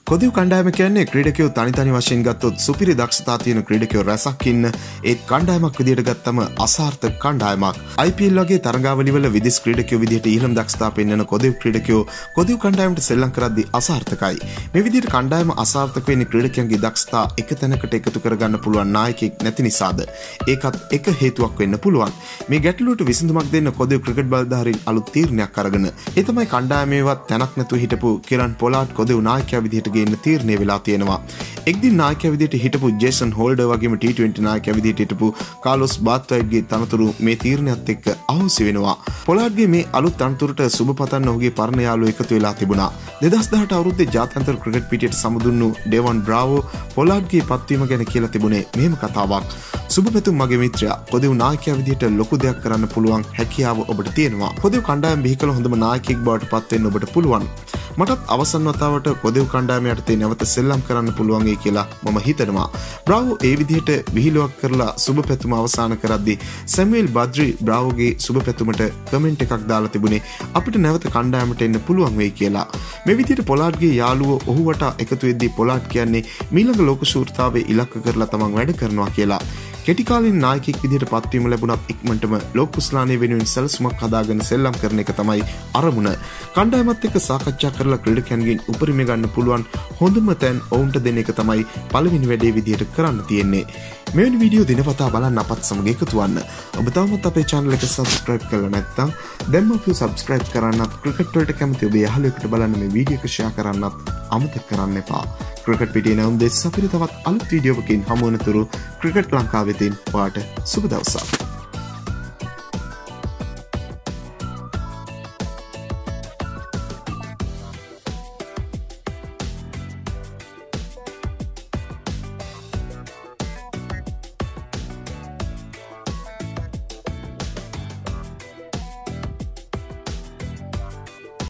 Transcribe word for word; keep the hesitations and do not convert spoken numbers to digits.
කොදිව් කණ්ඩායම කියන්නේ ක්‍රීඩකයෝ තනි තනි වශයෙන් ගත්තොත් සුපිරි දක්ෂතා තියෙන ක්‍රීඩකයෝ රැසක් ඉන්න ඒත් කණ්ඩායමක් විදිහට ගත්තම අසාර්ථක කණ්ඩායමක්. I P L වගේ තරගාවලි වල විදේශ ක්‍රීඩකයෝ විදිහට ඉහළම දක්ෂතා පෙන්වන කොදිව් ක්‍රීඩකයෝ කොදිව් කණ්ඩායමට සෙල්ලම් කරද්දී අසාර්ථකයි. මේ විදිහට කණ්ඩායම අසාර්ථක වෙන්නේ ක්‍රීඩකයන්ගේ දක්ෂතා එක තැනකට එකතු කරගන්න පුළුවන් නායකයෙක් නැති නිසාද? ඒකත් එක හේතුවක් වෙන්න පුළුවන්. මේ ගැටලුවට විසඳුමක් දෙන්න කොදිව් ක්‍රිකට් බලධාරීන් අලුත් තීරණයක් අරගෙන ඒ තමයි කණ්ඩායමේවත් තැනක් නැතුව හිටපු කිරන් පොලාඩ් කොදිව් නායකයා විදිහට ගේන්න තීරණය වෙලා තියෙනවා. එක්දින නායකයා විදිහට හිටපු ජේසන් හෝල්ඩර් වගේම T twenty නායකයා විදිහට හිටපු කාලොස් බාත්වයිට්ගේ තනතුරු මේ තීරණයත් එක්ක අහුසි වෙනවා. පොලාඩ්ගේ මේ අලුත් තනතුරට සුබ පතන්න ඔහුගේ පරණ යාළුවෝ එකතු වෙලා තිබුණා. දෙදහස් දහඅට අවුරුද්දේ ජාත්‍යන්තර ක්‍රිකට් පිටියට සමුදුන්නු ඩෙවන් බ්‍රාවෝ පොලාඩ්ගේ පත්වීම ගැන කියලා තිබුණේ මෙහෙම කතාවක්. සුබ පැතුම් මගේ මිත්‍රයා. කොදිව් නායකයා විදිහට ලොකු දෙයක් කරන්න පුළුවන් හැකියාව ඔබට තියෙනවා. කොදිව් කණ්ඩායම බිහි කළ හොඳම නායකයෙක් බවට පත් වෙන්න ඔබට පුළුවන්. මටත් අවසන් වතාවට කොදිව් කණ්ඩායම යටතේ නැවත සෙල්ලම් කරන්න පුළුවන් වෙයි කියලා මම හිතනවා. බ්‍රාවෝ ඒ විදිහට විහිළුවක් කරලා සුබ පැතුම අවසන් කරද්දී සැමුවෙල් බද්රි බ්‍රාවෝගේ සුබ පැතුමට කමෙන්ට් එකක් දාලා තිබුණේ අපිට නැවත කණ්ඩායමට එන්න පුළුවන් වෙයි කියලා. මේ විදිහට පොලාඩ්ගේ යාළුවෝ ඔහුවට එකතු වෙද්දී පොලාඩ් කියන්නේ මීළඟ ලෝක ශූරතාවේ ඉලක්ක කරලා තමන් වැඩ කරනවා කියලා. කෙටිකාලින් නායකයෙක් විදිහට පත්වීම ලැබුණත් ඉක්මනටම ලෝක කුස්ලානේ වෙනුවෙන් සැලසුමක් හදාගෙන සෙල්ලම් කරන එක තමයි අරමුණ. කණ්ඩායමත් එක්ක සාකච්ඡා කරලා ක්‍රීඩකයන්ගෙන් උපරිම ගන්න පුළුවන් හොඳම තැන් ඔවුන්ට දෙන එක තමයි පළවෙනි වැඩේ විදිහට කරන්න තියෙන්නේ. මෙවැනි වීඩියෝ දිනපතා බලන්න අපත් සමග එකතු වෙන්න. ඔබ තාමත් අපේ channel එක subscribe කරලා නැත්නම් දැන්ම ඔබ subscribe කරන්නත් ක්‍රිකට් වලට කැමති ඔබේ යාළුවෙකුට බලන්න මේ වීඩියෝ එක share කරන්නත් අමතක කරන්න එපා. ක්‍රිකට් පිටියේ නම් දෙස් අපිට තවත් අලුත් වීඩියෝවකින් හමු වෙනතුරු ක්‍රිකට් ලංකාවේ තියෙන ඔයාට සුබ දවසක්.